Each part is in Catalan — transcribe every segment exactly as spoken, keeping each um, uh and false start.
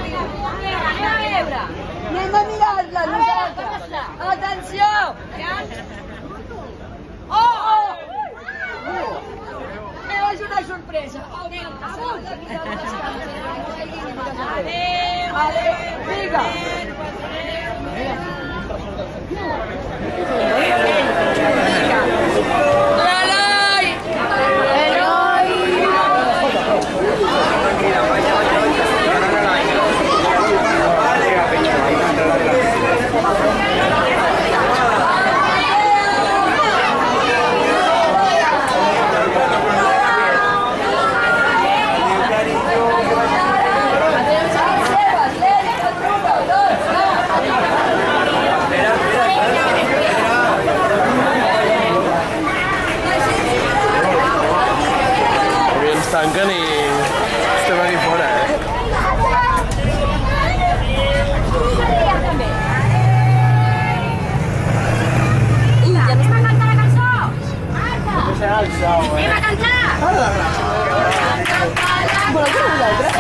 Anem a veure. Anem a mirar-la, nosaltres. Atenció. Oh! És una sorpresa. Adéu. Adéu. Vinga. L'Eloi! Eloi! Tanquen i estem aquí fora, eh? I ja no es va cantar la cançó! No serà el so, eh? Anem a cantar! Voleu vosaltres?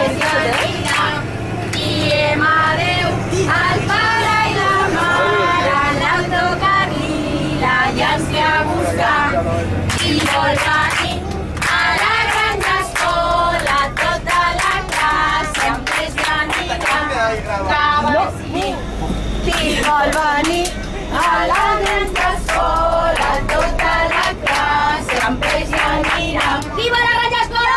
Diem adeu al pare i la mare, l'autocar i la llància a buscar i vol venir a la gran escola, tota la classe amb tres ganites. Qui vol venir a la gran escola, tota la classe amb tres ganites. Viva la gran escola!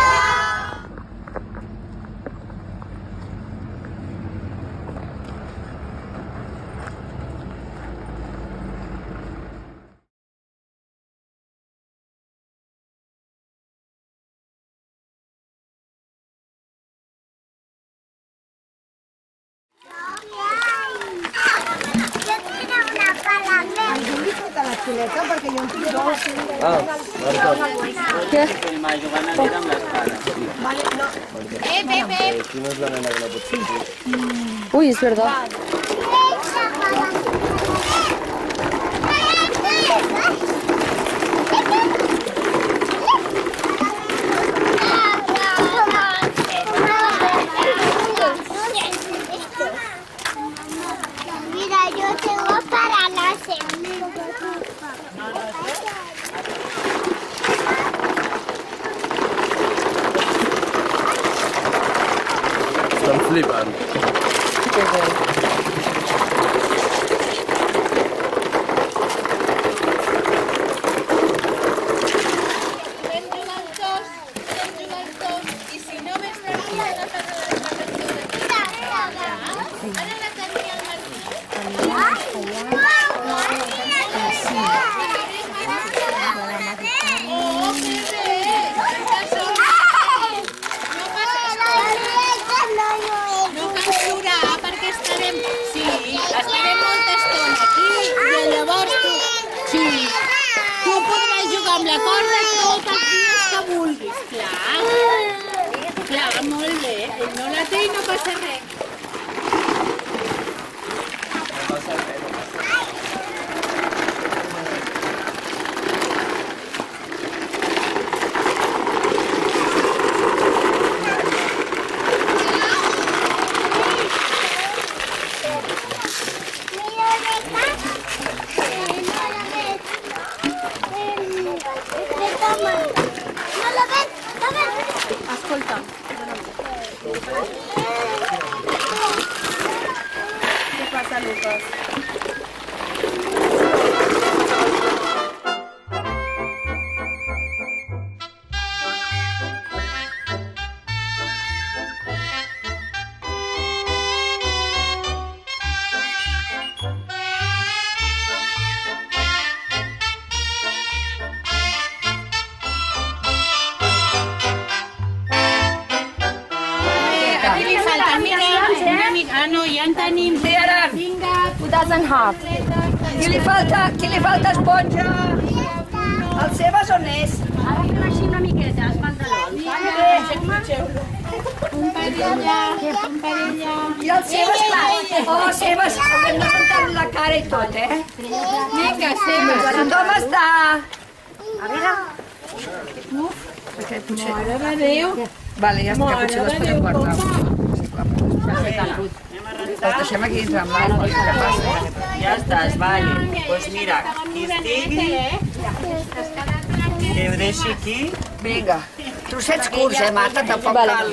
Perquè jo em tinc dos. Ah, Què? Eh, Pepe! Aquí no és la nena que no pot sortir. Uy, es verdad. Mira, yo tengo para la semana. Estan flipant. Que bé. Amb la corda tots els dies que vulguis, clar. Clar, molt bé. Ell no la té i no passa res. Escolta. Què passa, Lucas? Ah, no, ja en tenim. Tiraran. Who doesn't have? Qui li falta, qui li falta esponja? El Sebas on és? Ara fem així una miqueta, els pantalons. Un parella, un parella. I el Sebas, clar. Oh, Sebas, hem de cantar la cara i tot, eh? Vinga, Sebas. Com està? A veure. Uf, perquè potser... Mare de Déu. Vale, ja està, potser les podem guardar. Els deixem aquí dintre amb l'aigua, què passa? Ja estàs, vale. Doncs mira, qui estigui, que ho deixi aquí. Vinga, trossets curts, eh, Marta? Tampoc cal.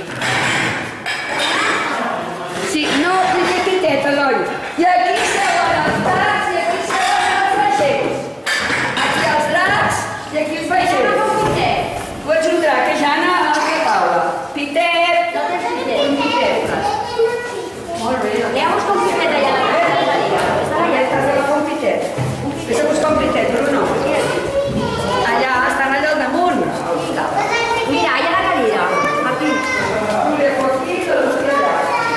Sí, no, primer quitet, Eloi. I aquí seuen els dracs i aquí seuen els vaixells. Aquí els dracs i aquí els vaixells. Tu ets un drac, que ja anar a l'altra taula. Pitet. Un pitet. Molt bé. Veamos con Pitet allá. Ja estàs allà con Pitet. Vés a buscar un Pitet, Bruno. Allà, estan allà al damunt. Mira, allá la cadira. Aquí. Un de poquito, los que allà.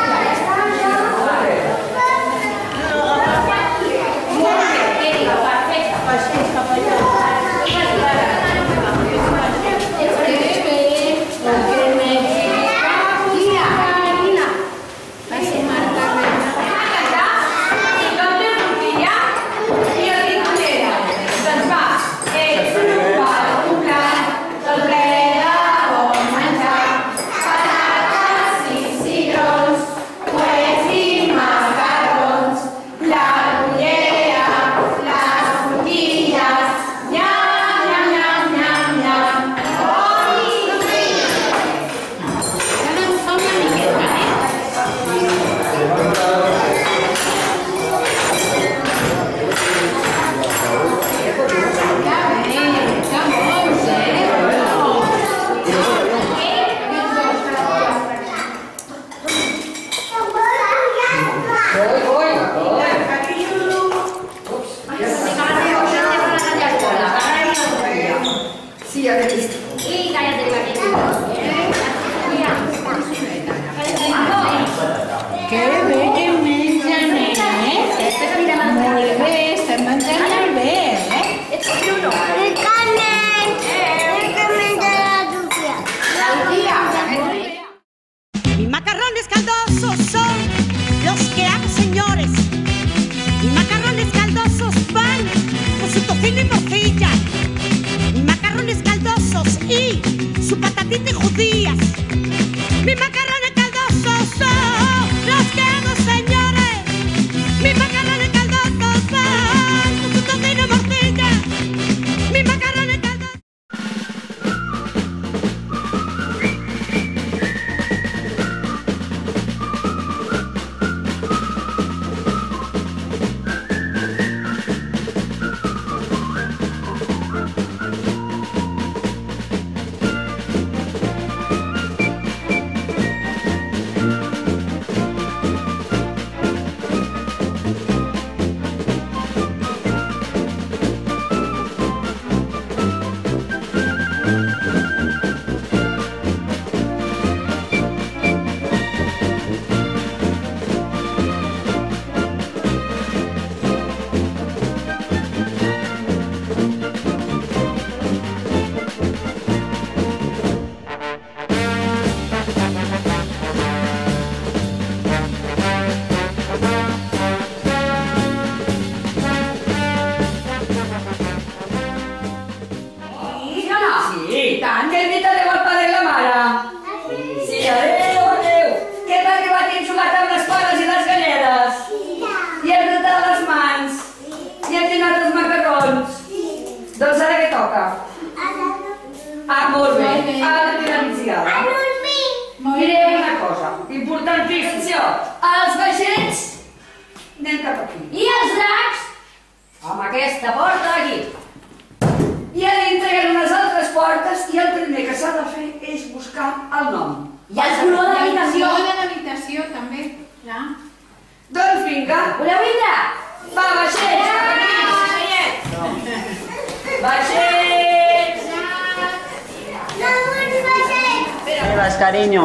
Cariño.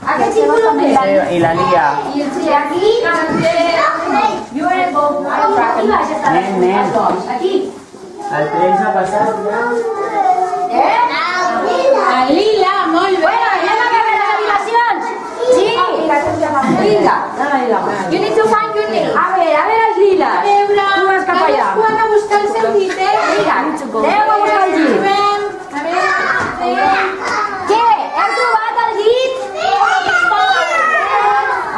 Y la Lía. Y aquí, yo en el bobo. Nen, nen. Aquí. El tren s'ha passat ja. Eh? A Lila, molt bé. Bueno, anem a veure les habitacions. Sí. Vinga. You need to find your name. A ver, a ver els liles. A veure, tu vas cap allà. cadascú ha de buscar el seu llit, eh? Vinga, aneu a buscar el llit. A veure, Què? Heu trobat el llit?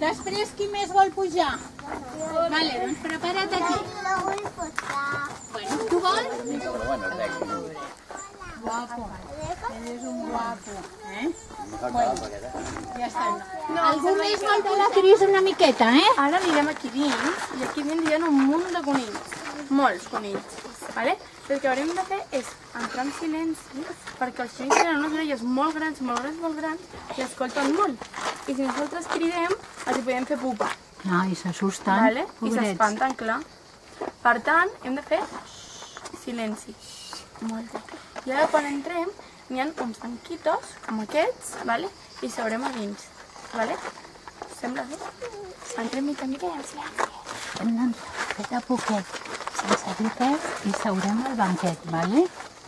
Després, qui més vol pujar? Vale, doncs prepara't aquí. Bueno, tu vols? Guapo. Eres un guapo, eh? Bueno, ja està. Algú més vol que la Cris una miqueta, eh? Ara anirem aquí dins i aquí dins hi ha un munt de conills, molts conills, vale? El que haurem de fer és entrar en silenci perquè els conills tenen unes orelles molt grans, molt grans, molt grans i escolten molt. I si nosaltres cridem, els hi podem fer pupa, Ai, s'assusten, vale? I s'espanten, clar. Per tant, hem de fer silenci. Molt bé. I ara quan entrem, n'hi ha uns banquitos, com aquests, vale? I seurem a dins, vale? Sembla bé? Entrem mica en mica i en silenci. Hem d'entrar poquet a poquet, sense dir res, i seurem al banquet, vale?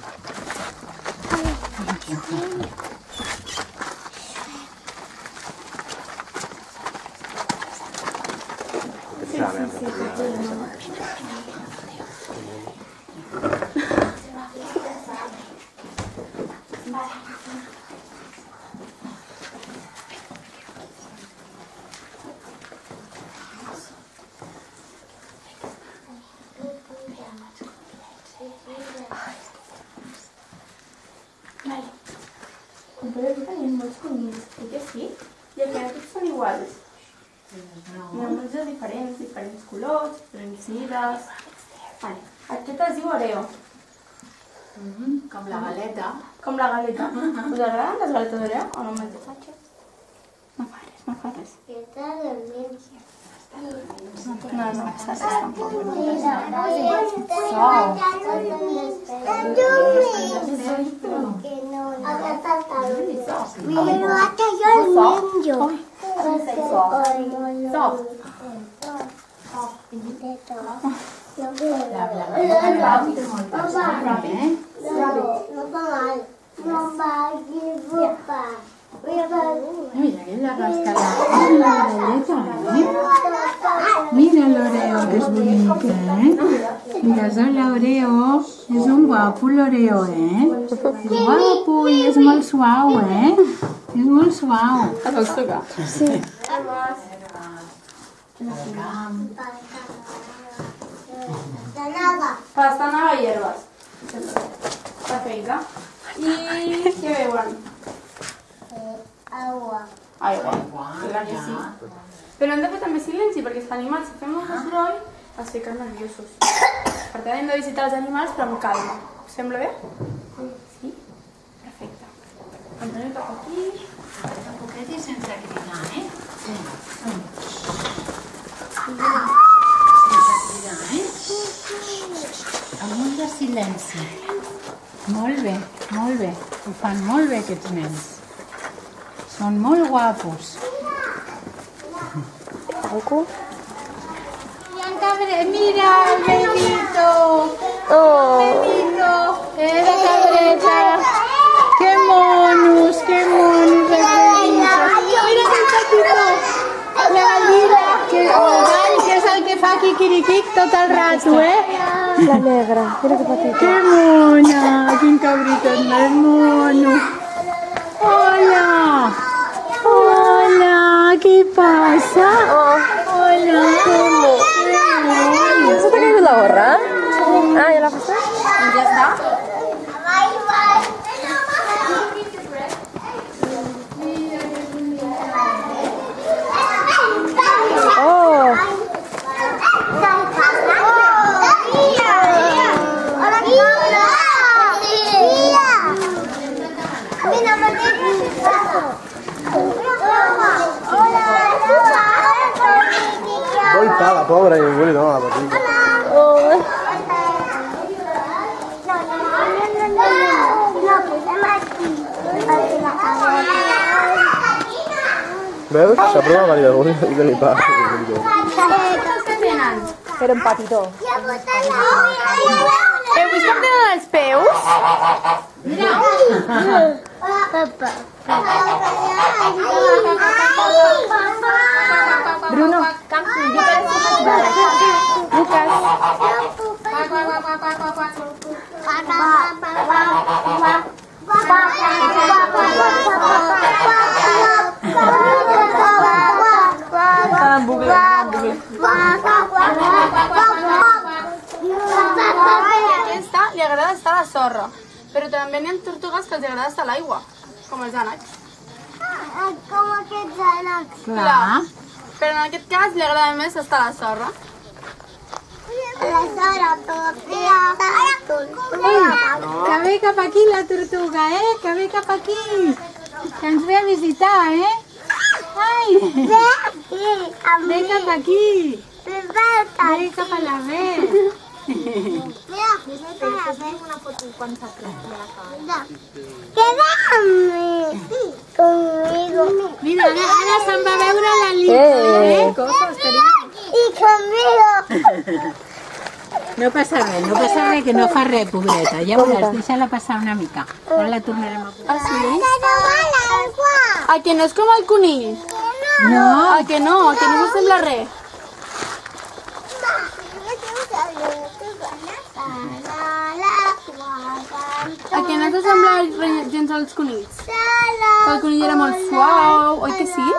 Podeu veure que hi ha molts conills, oi que sí? I aquí aquests són iguals. N'hi ha molts de diferents, diferents colors, diferents mides. Vale. Aquest es diu Oreo, Com la galeta. com la galeta. Us agraden les galetes d'Oreo o no més de satxet? No fa res, no fa res. No, no, satxet tampoc. Mira que la rasca la galeta, ¿eh? Mira l'Oreo, que és bonica, eh? Mira, és l'Oreo, és un guapo l'Oreo, eh? És guapo i és molt suau, eh? És molt suau. El vols tocar? Sí. Pastanaga i hierbes. Perfecte. I què veuen? Agua. Aigua. Clar que sí. Però hem de fer també silenci, perquè els animals, si fem molt de soroll, es fiquen nerviosos. Per tant, hem de visitar els animals, però amb calma. Us sembla bé? Sí? Perfecte. Entrem cap aquí. Un poquet i sense cridar, eh? Sí. Sense cridar, eh? Amb molt de silenci. Molt bé, molt bé. Ho fan molt bé aquests nens. Són molt guapos. Mira el bebito. Bebito. Eh, la cabreta. Qué monos, qué monos los bebitos. Mira que petito. La gallina, que, o el gall, que és el que fa quiquiriquic tot el rato, eh? La negra, mira que petita. ¡Qué mona! ¡Qué cabrito más mono! ¡Hola! ¡Hola! ¿Qué pasa? ¡Hola! ¿No se te ha caído la gorra? Ah, ¿ya la pasé? Ja està? Oh! Volta, la povera, io vuole no, la patita. Oh! Veus? S'aprova la vida, i que li passa. Era un patitó. Heu vist com tenen els peus? Bruno, yo para eso más Lucas. Aquesta li agrada estar a la sorra, però també hi ha tortugues que els agrada estar a l'aigua, com els ànecs. Com aquests ànecs. Clar. Però en aquest cas li agrada més estar a la sorra. La Sara, tortuga. Que ve cap aquí la tortuga, eh? Que ve cap aquí. Que ens ve a visitar, eh? Ai! Ve cap aquí. Ve cap a la vez. Conmigo. Mira, ara se'n va veure la Lisa, eh? I conmigo. No passa res, no passa res, que no fa res, pobreta. Ja veuràs, deixa-la passar una mica. Ara la tornarem a posar. Ah, sí? L'aigua. A que no és com el conill? No, A que no? A que no us sembla res? A que no us sembla res gens als conills? Que el conill era molt suau, oi que sí?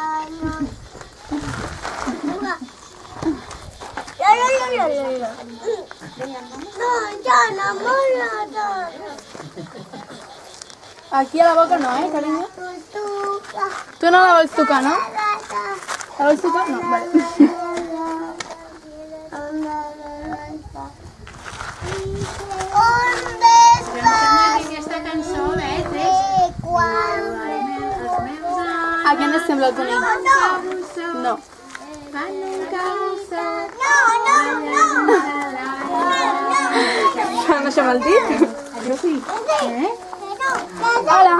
No, ja no mola. Aquí a la boca no, eh, carinyo? Tortuga. Tu no la vols tocar, no? La vols tocar? No, vale. aquesta cançó, eh? A què no sembla el conill? No. Fan això amb el dit? Eh? Hola.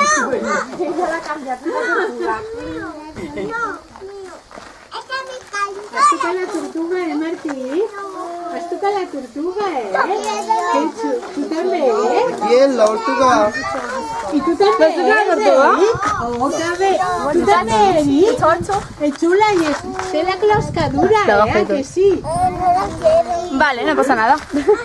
Has tocat la tortuga, eh, Martí? Has tocat la tortuga, eh? Que xulo. Tu també, eh? Bien, la tortuga. I tu també, Vas tocar la tortuga? Eric? Oh, també. Tu també, Eric? És xula i és... té la closca dura, eh? ¿A que sí? Vale, no pasa nada.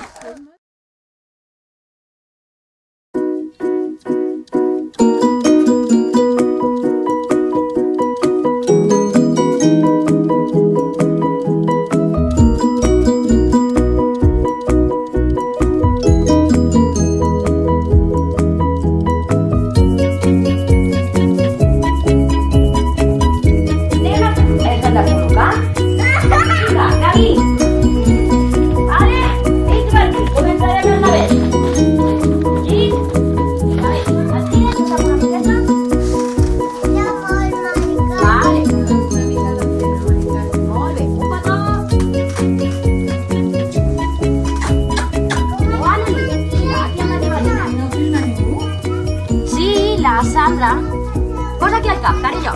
Sandra, posa aquí el cap, carinyo.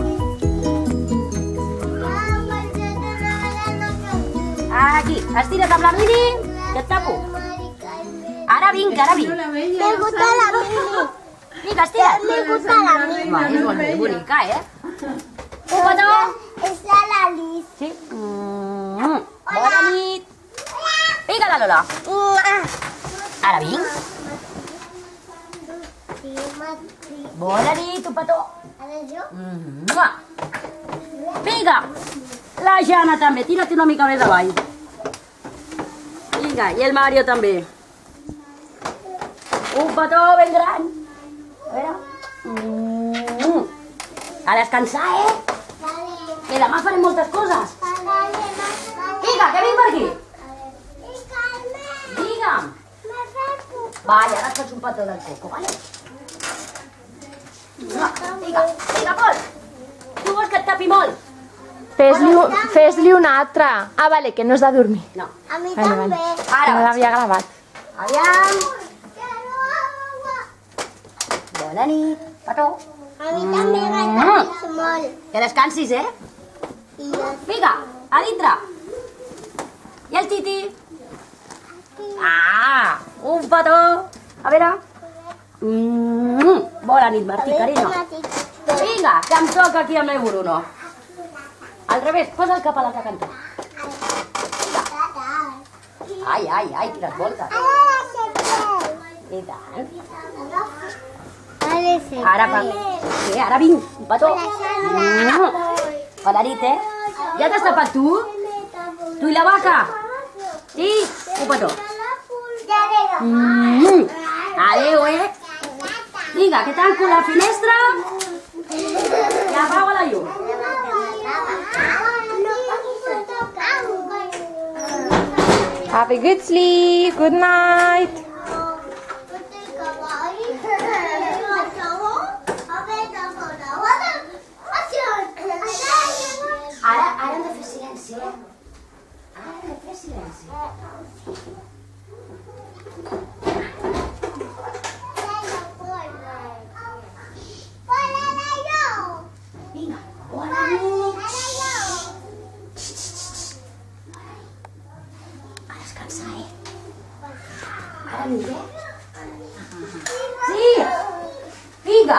Aquí, estira't amb la mini i et tapo. Ara vinc, ara vinc. Me gusta la mini. Vinga, estira't. Me gusta la mini. Va, és molt bonica, eh? Un petó. És la Liz. Sí? Mm. Bona nit. Vinga, la Lola. Ara vinc. Bona nit, un petó. Ara jo? Mua. Vinga. La Jana també, tira't una mica més avall. Vinga, i el Mario també. Un petó ben gran. A veure. Mm. A descansar, eh? Que demà farem moltes coses. Vinga, que vinc per aquí. Digue'm. Va, i ara et faig un petó del coco, vale? Vinga, vinga, Pol. Tu vols que et tapi molt? Fes-li fes un altre. Ah, vale, que no és de dormir. No. A mi Vale, també. vale. Ara No vaig. l'havia gravat. Aviam. Bona nit, petó. A mi també m'agrada molt. Que descansis, eh? I jo Vinga, a dintre. I el Titi. Ah, un petó. A veure. Mm. Bona nit, Martí, carinyo. Vinga, que em toca aquí amb el Bruno. Al revés, posa el cap a l'altre cantó. Ai, ai, ai, quines voltes. I tant. Ara, pa... sí, ara vinc, un petó. Mm. Bona nit, eh? Ja t'has tapat tu? Tu i la vaca? Sí? Un petó. Mm. Adéu, eh? Vinga, que tanco la finestra i apago la llum. Have a good sleep. Good night. Ara, ara hem de fer silenci, eh? Ara hem de fer silenci. Vinga, bona nit. A descansar, eh? Ara nit, eh? Sí! Vinga!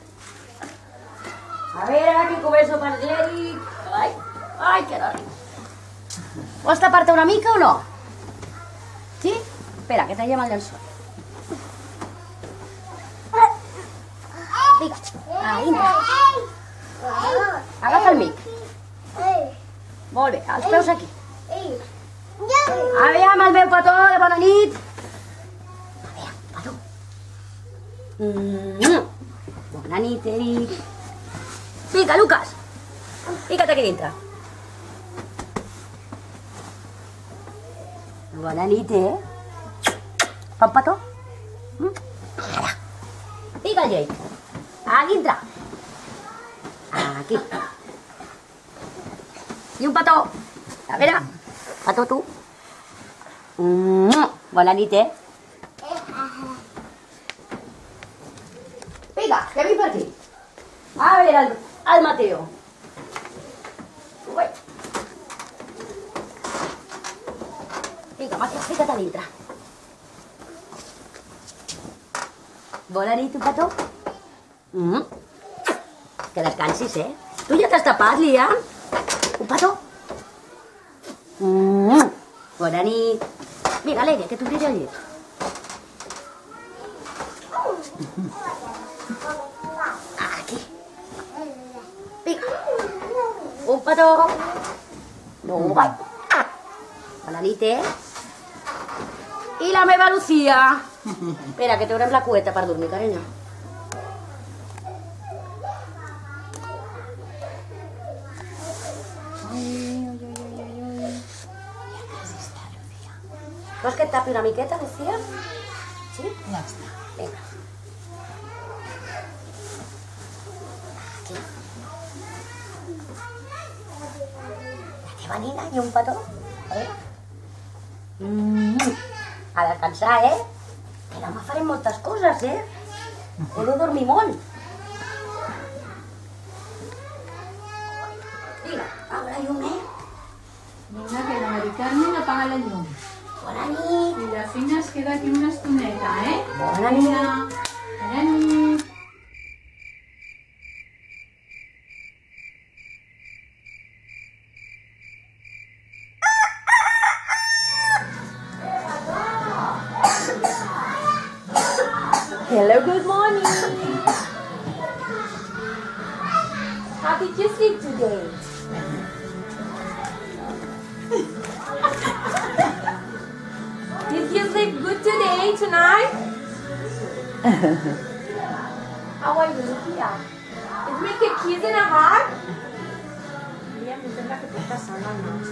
A veure, que començo per l'Eric. Ai, ai, que dona. Vols tapar-te una mica o no? Sí? Espera, que tallem el llençol. Vinga, ah, vinga. Agafa el mic. Molt bé, els peus aquí. Aviam el meu petó de bona nit. Aviam, petó. Mm. Bona nit, Eric. Vinga, Lucas. Fica't aquí dintre. Bona nit, eh? Fa un petó? Mm? Ara. Fica el Jake. A dintre. Aquí. I un petó. A veure. Petó, tu. Mm. Bona nit, eh? Vinga, que vinc per aquí. A veure el, el Mateo. Ui. Vinga, Mateo, fica't a dintre. Bona nit, un petó? Mm. Que descansis, eh? Tu ja t'has tapat, Liam? Un petó? Mm. Bona nit. Vinga, alegre, que t'obriré el llit. Aquí. Vinga. Un petó. No, vai. Bona nit, eh? I la meva Lucía. Espera, que t'haurem la cueta per dormir, carinyo. Vols que et tapi una miqueta, Lucía? Sí? Ja està. Vinga. Aquí. La teva nina i un petó. A veure. Mm. A descansar, eh? Que demà farem moltes coses, eh? He de dormir molt. Vinga, apaga la llum, eh? Vinga, que la Mari Carmen apaga la llum. Bona nit. I la Fina es queda aquí una estoneta, eh? Bona nit. Bona nit. Hello, good morning. How did you sleep today? Did you sleep good today, tonight? How are you, Lucia? Did we make a kiss and a hug? Liam, em sembla que t'estàs passant el nas.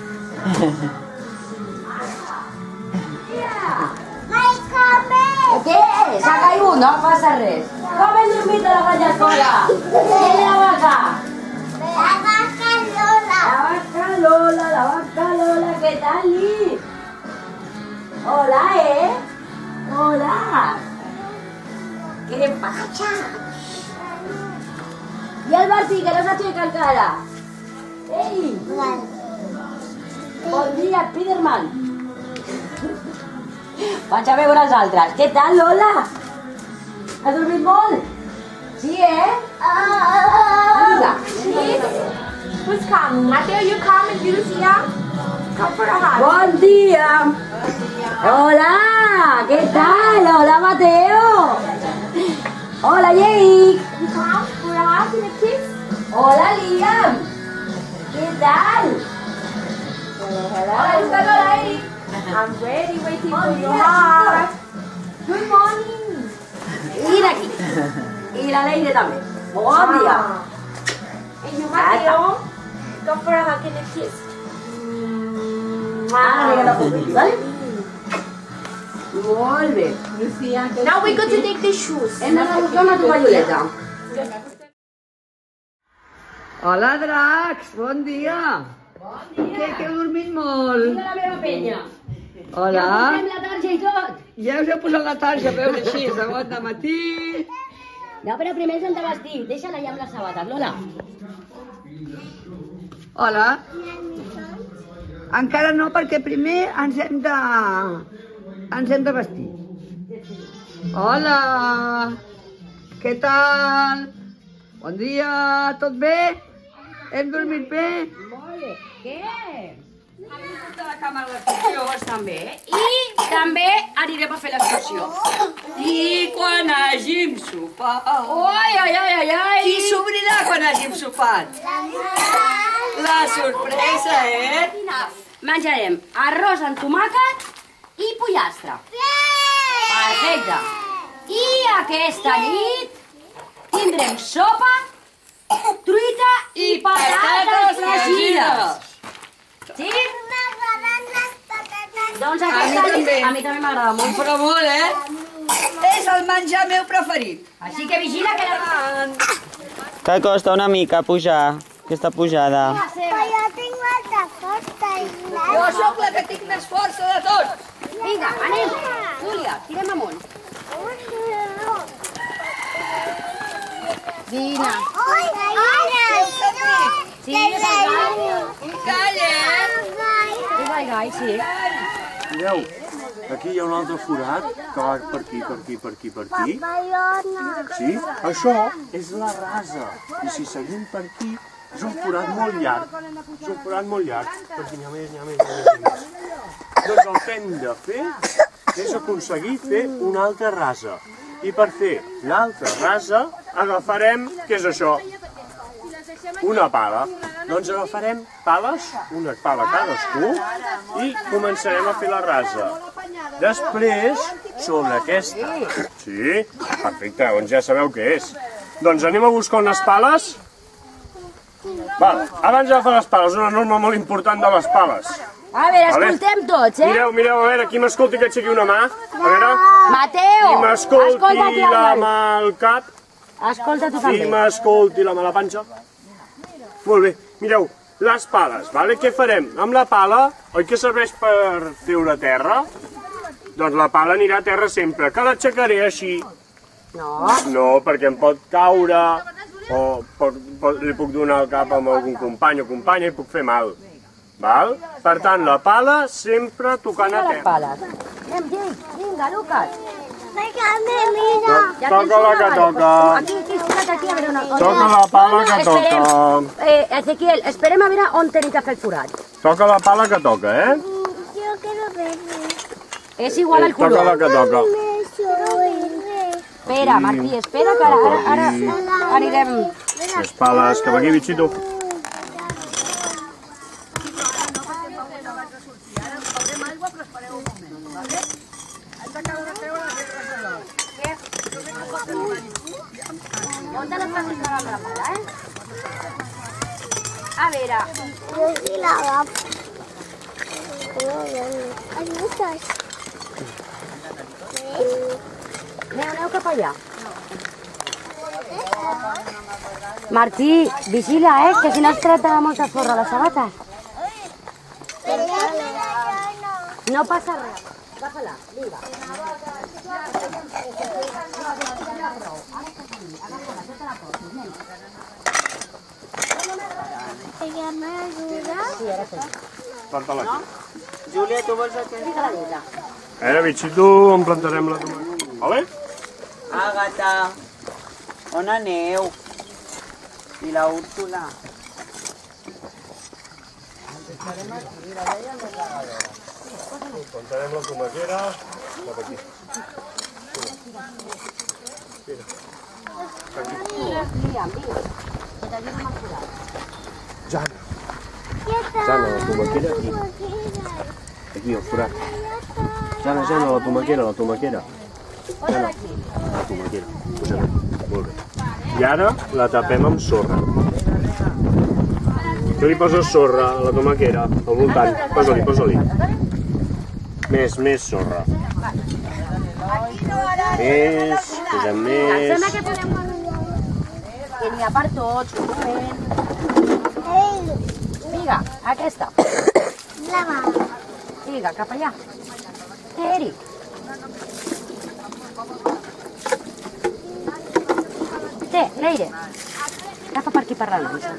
Yeah. Què? S'ha caigut, no passa res. Com hem dormit a la gallascola? Qui és la vaca? La vaca Lola. La vaca Lola, la vaca Lola, què tal, Li? Hola, eh? Hola. Què passa? I el Martí, que no s'aixeca encara. Ei! Bon dia, Spiderman. Vaig a veure els altres. Què tal, Lola? Has dormit molt? Sí, eh? Vinga. Who's coming? Mateo, you come and Lucia? Come for a hug. Bon dia! Hola! Què tal? Hola, Mateo! Hola, Jake! You come for a hug and a kiss? Hola, Liam! Què tal? I'm ready, waiting for your heart. Good morning. I d'aquí. I la Leire també. Bon dia. And you, Mateo, come for a hug and a kiss. Ara li agafo el vale? Molt bé. Now we got to take the shoes. Hem d'anar a buscar una tovalloleta. Hola, dracs, bon dia. Bon dia. Que, que heu dormit molt. Vinga la meva penya. Hola. Ja posem la tarja i tot. Ja us heu posat la tarja, veure així, de bon de matí. No, però primer ens hem de vestir. Deixa-la ja amb les sabates, Lola. Hola. Encara no, perquè primer ens hem de... ens hem de vestir. Hola. Què tal? Bon dia, tot bé? Hem dormit bé? Molt bé. Què? Hem vingut a la cama de l'excursió bastant bé. I també anirem a fer l'excursió. I quan hàgim sopat... Ai, ai, ai, ai, ai. Qui s'obrirà quan hàgim sopat? La sorpresa, eh? Menjarem arròs amb tomàquet i pollastre. Perfecte. I aquesta nit tindrem sopa, truita i patates fregides. Sí? Doncs aquesta nit a mi també m'agrada molt. Però molt, eh? És el menjar meu preferit. Així que vigila que la... Que costa una mica pujar, aquesta pujada. Jo tinc molta força i Jo sóc la que tinc més força de tots. Vinga, anem. Júlia, tirem amunt. Dina. Oi, Anna! Sí, és el gai. Un gall, eh? És el gai, sí. Mireu, aquí hi ha un altre forat que va per aquí, per aquí, per aquí, per aquí. Sí? Això és la rasa. I si seguim per aquí, és un forat molt llarg. És un forat molt llarg. Per aquí n'hi ha més, n'hi ha més, n'hi ha més. Doncs el que hem de fer és aconseguir fer una altra rasa. I per fer l'altra rasa agafarem, què és això? Una pala. Doncs agafarem pales, una pala cadascú, i començarem a fer la rasa. Després, sobre aquesta... Sí, perfecte, doncs ja sabeu què és. Doncs anem a buscar unes pales. Val, abans d'agafar les pales, una norma molt important de les pales. A veure, escoltem tots, eh? Mireu, mireu, a veure, qui m'escolti que aixequi una mà. A veure, Mateo, qui m'escolti escolta't la al mà al cap. Escolta tu Qui també. m'escolti la mà a la panxa. Molt bé, mireu, les pales, vale? Què farem? Amb la pala, oi que serveix per treure terra? Doncs la pala anirà a terra sempre. Que l'aixecaré així? No. No, perquè em pot caure, o pot, pot, li puc donar el cap a algun company o companya i puc fer mal. Val? Per tant, la pala sempre tocant a terra. Pales. Anem, vinga, Lucas. mira. Toca la que toca. Aquí, aquí, fica't aquí, a veure una... Toca la pala que esperem. toca. Eh, Ezequiel, esperem a veure on tenim que fer el forat. Toca la pala que toca, eh? Yo quiero ver. És igual el Toca la color. que toca. Espera, Martí, espera, que ara, ara, ara anirem... Les pales, cap aquí, bitxito. On te les passes per la pala, eh? A veure, Yo sí la agafo. Hay muchas. aneu, aneu cap allà. Martí, vigila, eh, que si no es tracta de molta sorra a les sabates. No passa res. Agafa-la, vinga. Ella m'ajuda. Planta-la aquí. Júlia, tu vols el que... Fica-la dintre. A veure, bitxito, on plantarem la tomata. Vale? Àgata, on aneu? I la Úrsula. Plantarem la tomaquera cap aquí. Liam, vinga. Que t'ajudem a curar. Jana. Quieta. Jana, la tomaquera aquí. Aquí, el forat. Jana, Jana, la tomaquera, la tomaquera. Jana, la tomaquera. Posa-la aquí. Molt bé. I ara la tapem amb sorra. Que li poses sorra a la tomaquera, al voltant. Posa-li, posa-li. Més, més sorra. Més, posem més. Sembla que podem... Que n'hi ha per tots, un moment. Vinga, aquesta. Vinga, cap allà. Eric. Té, Leire. Agafa per aquí per la lança.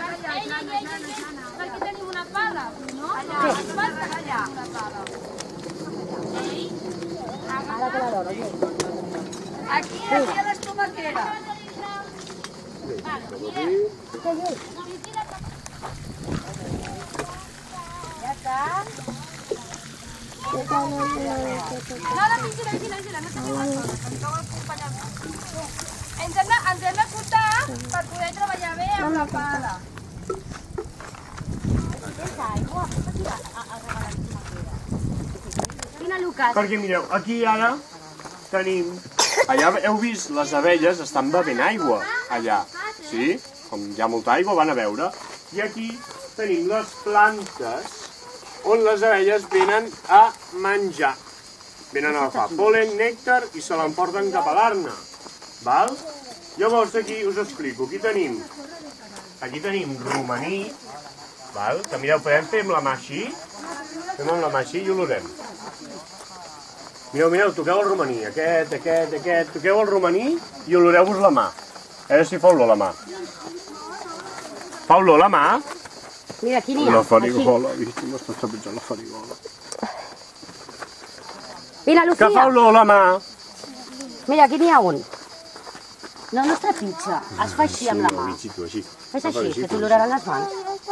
Aquí tenim una pala, no? Té. Ara te la dono. Aquí, aquí a les tomaqueres. Ja està. No, no, gira, gira, gira, gira. No tenim les coses, que li cau el company. Ens hem de, ens hem de fotar per poder treballar bé amb la pala. Vine, Lucas. Perquè mireu, aquí ara tenim... Allà heu vist les abelles estan bevent aigua, allà. Sí? Com hi ha molta aigua, van a beure. I aquí tenim les plantes on les abelles venen a menjar. Venen a agafar polen, nèctar i se l'emporten cap a l'arna. Val? Llavors aquí us explico. Aquí tenim, aquí tenim romaní. Val? Que mireu, podem fer amb la mà així. Fem amb la mà així i olorem. Mireu, mireu, toqueu el romaní, aquest, aquest, aquest, toqueu el romaní i oloreu-vos la mà. A veure si fa olor la mà. Fa olor la mà? Mira, aquí n'hi ha. La farigola, vist, m'estàs trepitjant la farigola. Mira, Que Lucía. fa olor la mà? Mira, aquí n'hi ha un. No, no es trepitja, es fa així amb la mà. Així, tu, així. Fes així, que t'oloraran les mans.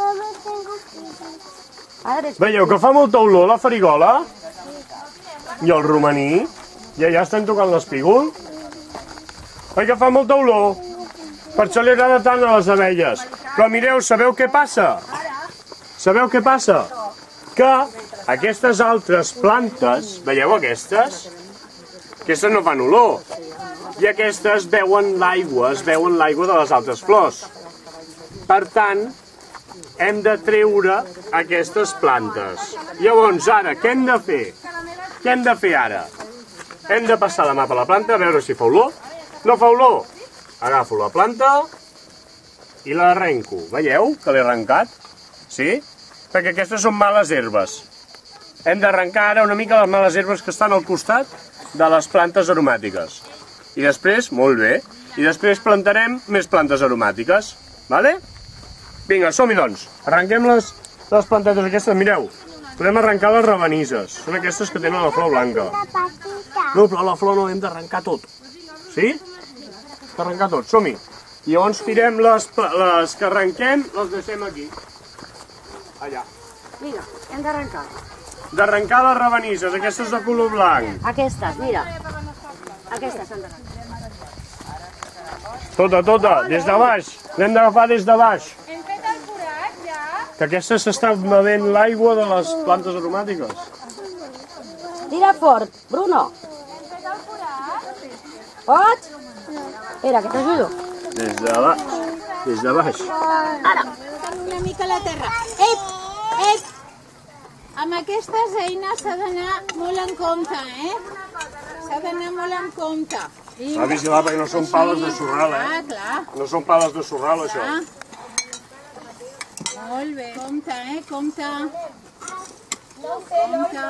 Ara després... Veieu que fa molta olor la farigola? I el romaní? Ja ja estem tocant l'espígol? Oi que fa molta olor? Per això li agrada tant a les abelles. Però mireu, sabeu què passa? Sabeu què passa? Que aquestes altres plantes, veieu aquestes? Aquestes no fan olor. I aquestes beuen l'aigua, es beuen l'aigua de les altres flors. Per tant, hem de treure aquestes plantes. Llavors, ara, què hem de fer? Què hem de fer ara? Hem de passar la mà per la planta a veure si fa olor. No fa olor. Agafo la planta i l'arrenco. Veieu que l'he arrencat? Sí? Perquè aquestes són males herbes. Hem d'arrencar ara una mica les males herbes que estan al costat de les plantes aromàtiques. I després, molt bé, i després plantarem més plantes aromàtiques. Vale? Vinga, som-hi doncs. Arrenquem les, les plantetes aquestes. Mireu, podem arrencar les rabanisses. Són aquestes que tenen la flor blanca. No, però la flor no hem d'arrencar tot. Sí? D'arrencar tot, som-hi. I llavors tirem les, les que arrenquem, les deixem aquí. Allà. Vinga, hem d'arrencar. D'arrencar les rabanisses, aquestes de color blanc. Aquestes, mira. Aquestes s'han d'arrencar. Tota, tota, des de baix. L'hem d'agafar des de baix. Hem fet el forat, ja? Que aquestes s'estan bevent l'aigua de les plantes aromàtiques. Tira fort, Bruno. Hem fet el forat? Pots? Espera, que t'ajudo. Des de baix. Des de baix. Ara. Una mica a la terra. Ep, ep. Amb aquestes eines s'ha d'anar molt en compte, eh? S'ha d'anar molt en compte. Va vigilar perquè no són pales de sorral, eh? Ah, clar. No són pales de sorral, això. Ah. Molt bé. Compte, eh? Compte. Compte.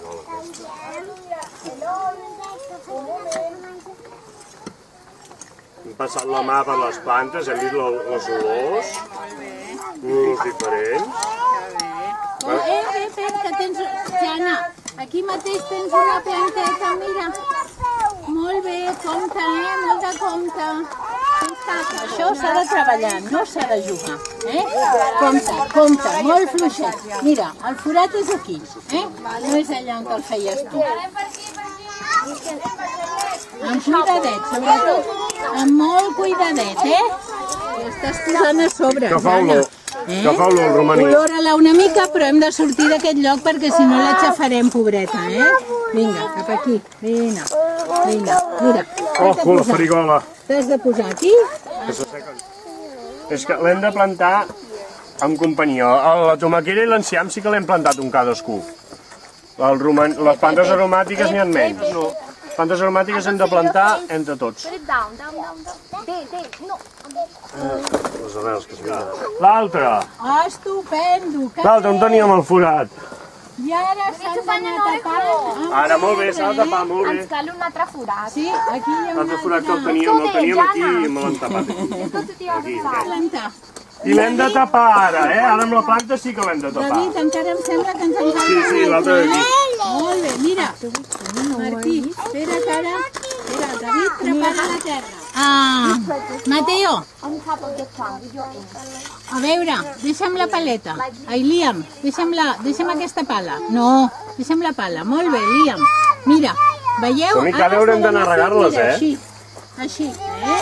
Hem passat la mà per les plantes, hem vist les olors. Olors diferents. Oh, eh, eh, eh, que tens... Jana, aquí mateix tens una planteta, mira. Molt bé, compte, eh? Molt de compte. Això s'ha de treballar, no s'ha de jugar, eh? Compte, compte, molt fluixet. Mira, el forat és aquí, eh? No és allà on el feies tu. Amb cuidadet, sobretot, amb molt cuidadet, eh? Ho estàs posant a sobre, Que fa Jana. olor. Eh? Agafeu-lo, el romaní. Olora-la una mica, però hem de sortir d'aquest lloc perquè si no la xafarem, pobreta, eh? Vinga, cap aquí. Vinga, vinga, mira. Oh, la farigola. T'has de posar aquí. És que l'hem de plantar amb companyia. La tomaquera i l'enciam sí que l'hem plantat un cadascú. El roman... Les plantes aromàtiques n'hi ha menys. No. Les plantes aromàtiques hem de plantar entre tots. Les arrels que es miren. L'altre! Ah, estupendo! L'altre, on teníem el forat? I ara s'han d'anar tapant. Ara, molt bé, s'ha de tapar, molt bé. Ens cal un altre forat. Sí, aquí hi ha un L'altre forat que el teníem, el teníem aquí i me l'han tapat. Aquí, plantar. I l'hem de tapar ara, eh? Ara amb la planta sí que l'hem de tapar. David, encara em sembla que ens en falta Sí, sí, l'altre d'aquí. Molt bé, mira. Martí, espera que ara... Espera, David, prepara la terra. Ah, Mateo. A veure, deixa'm la paleta. Ai, Liam, deixa'm, la, deixa'm aquesta pala. No, deixa'm la pala. Molt bé, Liam. Mira, veieu? Som i cada haurem d'anar a regar-les, eh? Així, així, eh?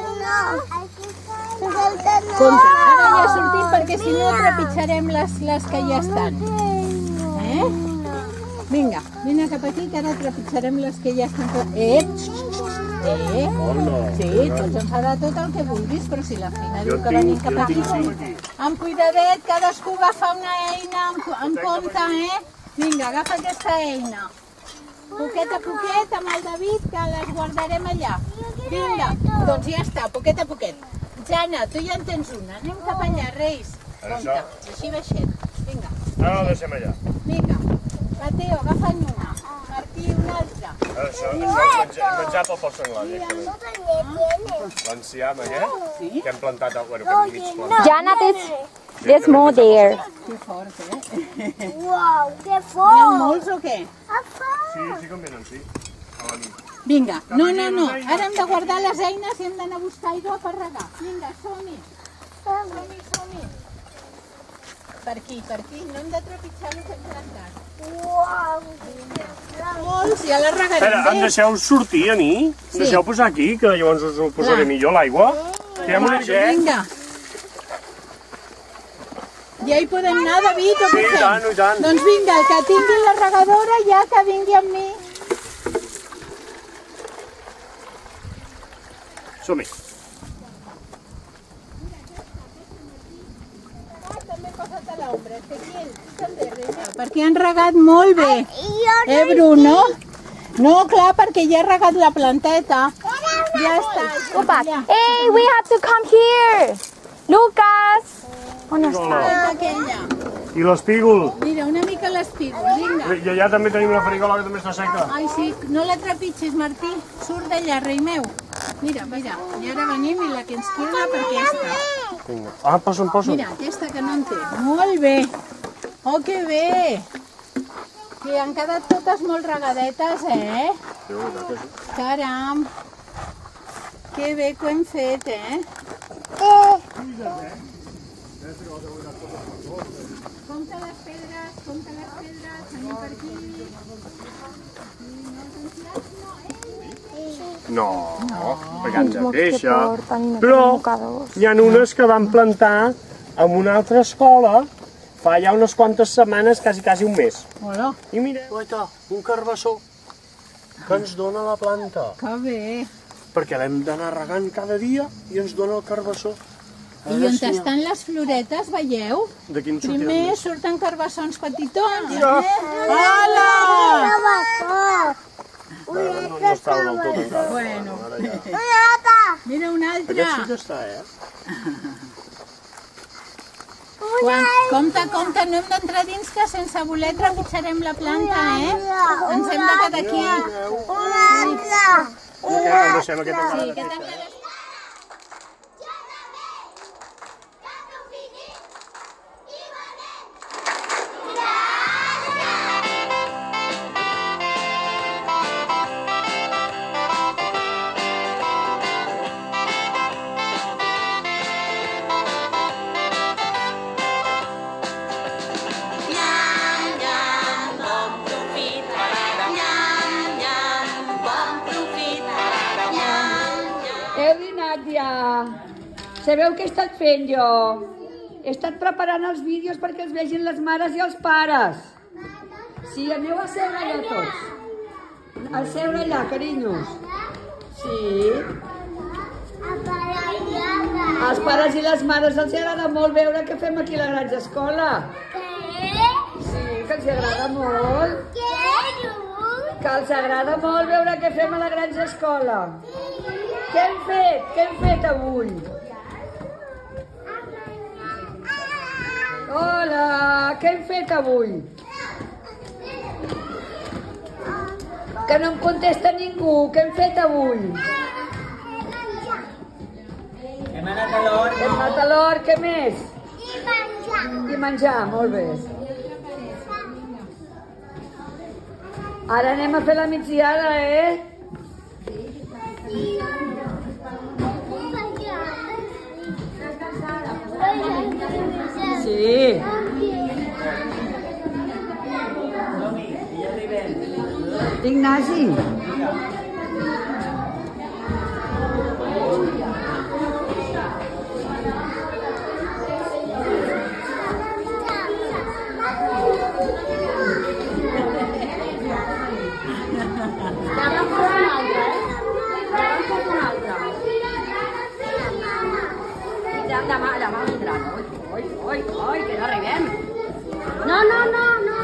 Compte, ara ja sortim perquè si no trepitjarem les, les que ja estan. Eh? Vinga, vine cap aquí que ara trepitjarem les que ja estan. Eh? Eh? Sí, tu ens en farà tot el que vulguis, però si la feina diu que venim cap aquí. Amb cuidadet, cadascú agafa una eina en compte, eh? Vinga, agafa aquesta eina. Poquet a poquet amb el David, que les guardarem allà. Vinga, doncs ja està, poquet a poquet. Jana, tu ja en tens una. Anem cap allà, Reis. Compte, així baixet. Vinga. Ara la deixem allà. Vinga. Mateo, agafa'n una. Martí, una altra. Això, això és menjar pel porc senglar, directament. L'enciam aquest, que hem plantat, bueno, que hem mig plantat. Jana, there's, there's more there. Que fort, eh? Wow, que N'hi ha fort. molts o què? Sí, sí que en venen, sí. A la nit. Vinga, no, no, no. Ara hem de guardar les eines i hem d'anar a buscar aigua per regar. Vinga, som-hi. Som-hi, som-hi. Per aquí, per aquí. No hem de trepitjar el que hem plantat. Molts, ja la regarem Espera, em bé. deixeu sortir a mi? Em deixeu posar aquí, que llavors us ho posaré millor, l'aigua? Tirem un aixet? Vinga. Ja hi podem anar, David, o Sí, què i fem? tant, i tant. Doncs vinga, el que tingui la regadora ja que vingui amb mi. Som-hi. Perquè han regat molt bé. Eh, Bruno? No, clar, perquè ja he regat la planteta. Ja està. Go back. Hey, we have to come here. Lucas. On està? Aquella. I l'espígol. Mira, una mica l'espígol, vinga. I allà també tenim la farigola que també està seca. Ai, sí, no la trepitgis, Martí. Surt d'allà, rei meu. Mira, mira. I ara venim i la que ens queda per aquesta. Vinga. Ah, posa'm, posa'm. Mira, aquesta que no en té. Molt bé. Oh, que bé. Que han quedat totes molt regadetes, eh? Caram. Que bé que ho hem fet, eh? Compte les pedres, compte les pedres, anem per aquí. No, perquè han de créixer. Però hi ha unes que van plantar en una altra escola fa ja unes quantes setmanes, quasi, quasi un mes. Hola. I mireu, guaita, un carbassó que ens dona la planta. Que bé. Perquè l'hem d'anar regant cada dia i ens dona el carbassó. I on estan les floretes, veieu? De quin sortirà Primer més? surten carbassons petitons. Mira. Hola! Ara no, no està del tot encara. Bueno. Ara ja. Mira un altre. Aquest sí que està, eh? Quan, compte, compte, no hem d'entrar dins que sense voler trepitjarem la planta, eh? Ens hem de quedar aquí. Aquest el deixem, aquest encara Sí, de que créixer. t'han quedat... Heu dinat ja. Sabeu què he estat fent jo? he estat preparant els vídeos perquè els vegin les mares i els pares. Sí, aneu a seure allà tots. A seure allà, carinyos. Sí. Als pares i les mares els agrada molt veure què fem aquí a la Granja Escola. Sí, que els agrada molt. Que els agrada molt veure què fem a la Granja Escola. Què hem fet? Què hem fet avui? Hola, què hem fet avui? Que no em contesta ningú. Què hem fet avui? Hem anat a l'hort. Hem anat a l'hort, què més? I menjar. I menjar, molt bé. Ara anem a fer la migdiada, eh? Sí. Ignasi. Demà, demà vindran. Oi, oi, oi, oi, que no arribem. No, no, no, no.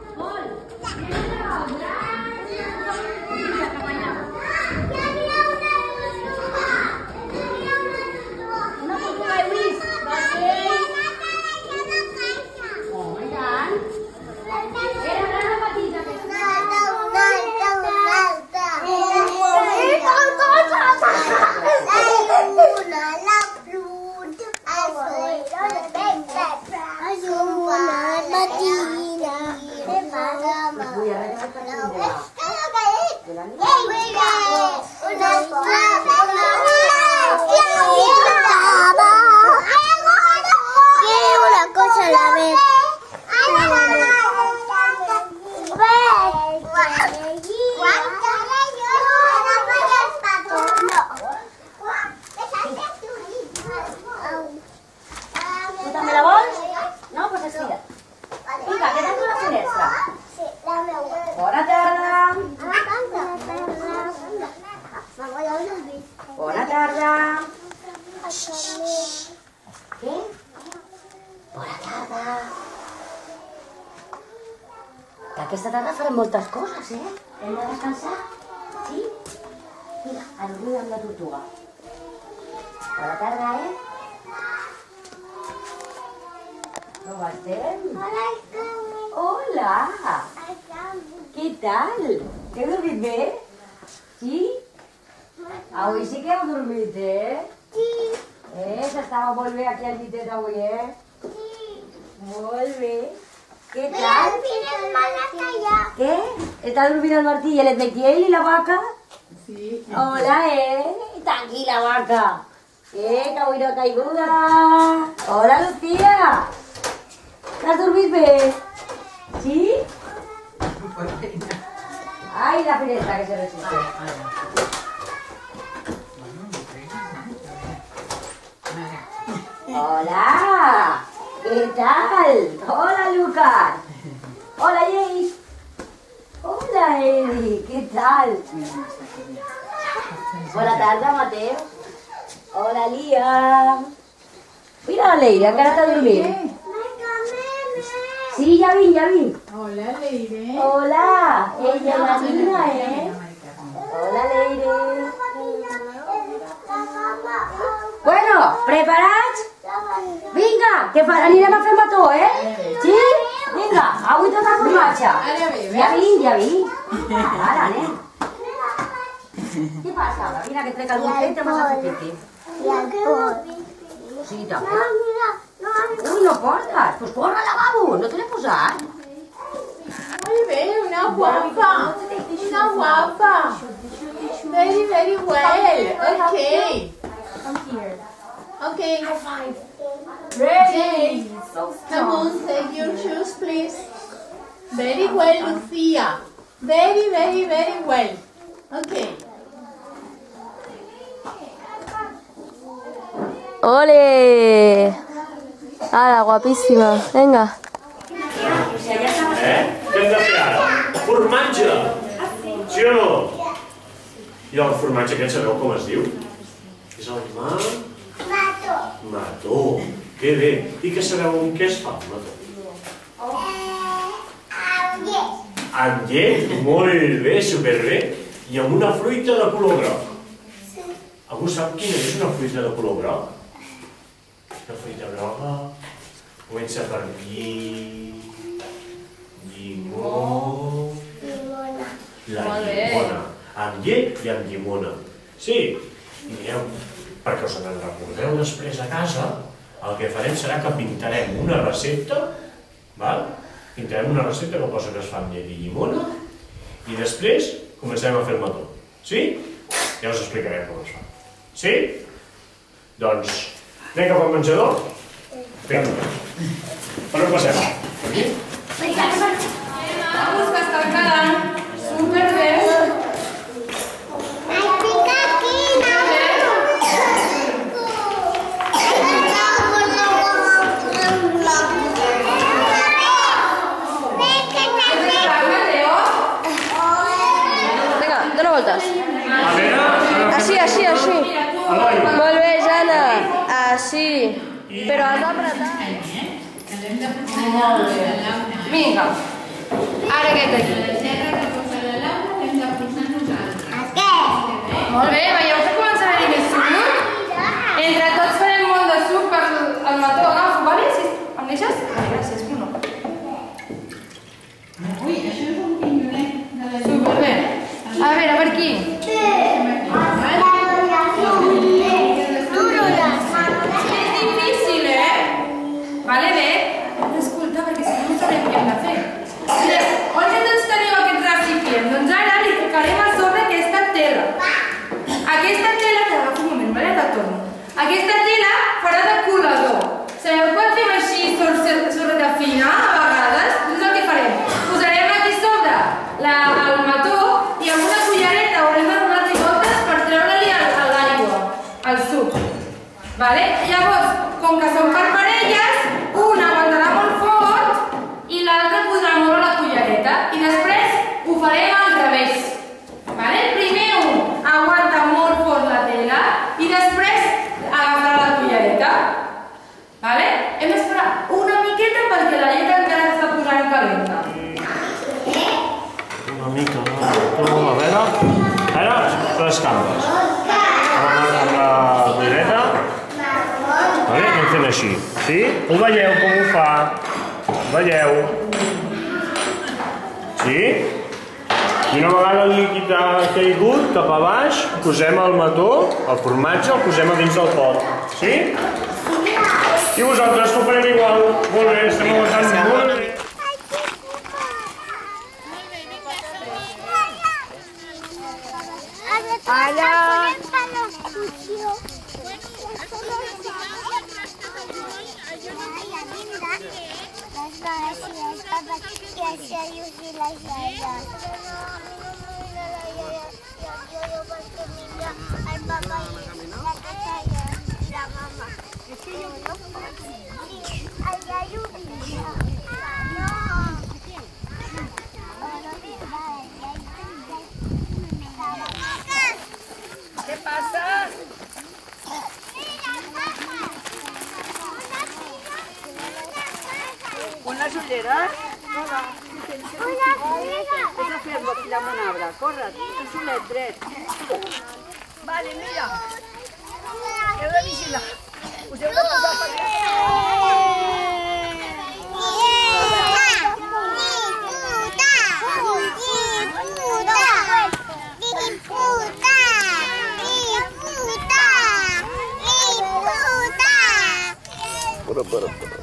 Bona tarda. Què? Bona tarda. Que aquesta tarda farem moltes coses, eh? Hem de descansar? Sí? Mira, a dormir amb la tortuga. Bona tarda, eh? Com estem? Hola! Què tal? Heu dormit bé? Sí? Avui sí que heu dormit, eh? Sí. Eh? S'estava molt bé aquí al llitet avui, eh? Sí. Molt bé. Què tal? Què? Està dormint el Martí i el Ezequiel i la vaca? Sí. Hola, eh? Tranquil·la, vaca. Eh, que avui no ha caiguda. Hola, Lucía. T'has dormit bé? Sí? Ai, la finestra que se resiste. Hola, ¿qué tal? Hola, Lucas. Hola, Jay. Hola, Eddie, ¿qué tal? Buenas tardes, Mateo. Hola, Liam. Mira la Leire, encara està dormint. Sí, ja vinc, ja vinc. Hola, Leire. Hola, ella és la Nina, eh? Hola, Leire. Bueno, preparats? Vinga, que anirem a fer mató, eh? Sí? Vinga, avui tot a formatge. Ja vinc, ja vinc. Ara, nen. Què passa? Mira que trec el bufet i te vas a fer piqui. Sí, també. Uy, no portes. Pues corre al lavabo, no te l'he posat. Muy bien, una guapa. Una guapa. Very, very well. Okay. Come here. Okay. High five. Ready. So Come on, take your shoes, please. Very well, Lucia. Very, very, very well. Okay. ¡Ole! Ala, guapíssima. Vinga. Eh? Què hem de fer ara? Formatge! Sí o no? I el formatge aquest sabeu com es diu? És el ma... Mató. Mató. Que bé. I què sabeu amb què es fa el mató? Amb llet. Amb llet? Molt bé, superbé. I amb una fruita de color groc. Algú sap quina és una fruita de color groc? Una fruita groga. Comença per lli... llimó... Llimona. La llimona. Amb llet i amb llimona. Sí. I mireu, perquè us en recordeu després a casa, el que farem serà que pintarem una recepta, val? Pintarem una recepta que posa que es fa amb llet i llimona, i després començarem a fer el mató. Sí? Ja us explicarem com es fa. Sí? Doncs, anem cap al menjador? Vinga. Per on passem? Per aquí? Vamos, que està quedant superbé. Vinga, dona voltes. Així, així, així. Molt bé, Jana. Així. Però has d'apretar. Molt bé. Vinga. Ara aquest aquí. Molt bé, veieu que comença a haver-hi més suc? Entre tots farem molt de suc per el mató. Agafo, vale? Si em deixes? Gràcies, Bruno. Ui, això és un pinyonet. Superbé. A veure, per aquí. És difícil, eh? Vale, bé. Escolta, perquè si no no sabem què hem de fer. On ja tots teniu aquest recipient? Doncs ara li ficarem a sobre aquesta tela. Aquesta tela, que agafo un moment, vale? Que torno. Aquesta tela farà de colador. Sabeu quan fem així sorreta fina, a vegades? Doncs el que farem. Posarem aquí sobre el mató i amb una cullereta haurem de donar-li gotes per treure-li l'aigua, el suc. Vale? Llavors, com que són per parelles, una aguantarà molt fort i l'altra posarà molt a la cullereta. I després ho farem al revés. Vale? Primer un aguanta molt fort la tela i després agafarà la cullereta. Vale? Hem d'esperar una miqueta perquè la llet encara està posant calenta. Una mica, a veure... Ara, les campes. Amb la cullereta. Vale? Anem fent així. Sí? Ho veieu com ho fa? Ho veieu? Sí? I una vegada el líquid ha caigut cap a baix, posem el mató, el formatge, el posem a dins del pot. Sí? I vosaltres que ho farem igual. Molt bé, estem aguantant molt bé. Ara! ¿Qué pasa? Unes ulleres? Hola. Has de fer-lo aquí damunt un arbre. Corre't, un solet dret. Vale, mira. Heu de vigilar. Us heu de posar per Para, para, para.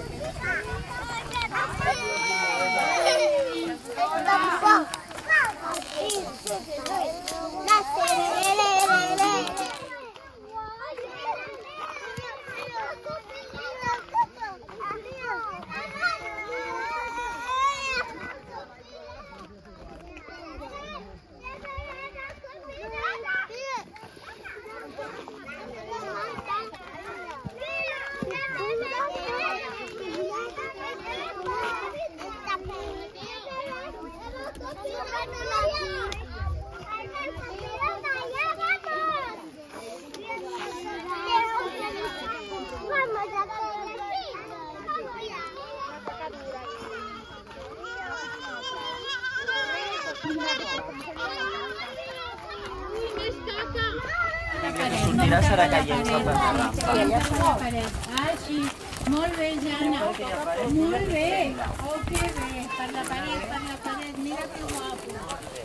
Sortirà serà caient per la rampa. Ah, sí. Molt bé, Jana. Molt bé. Oh, que bé. Per la paret, per la paret. Mira que guapo.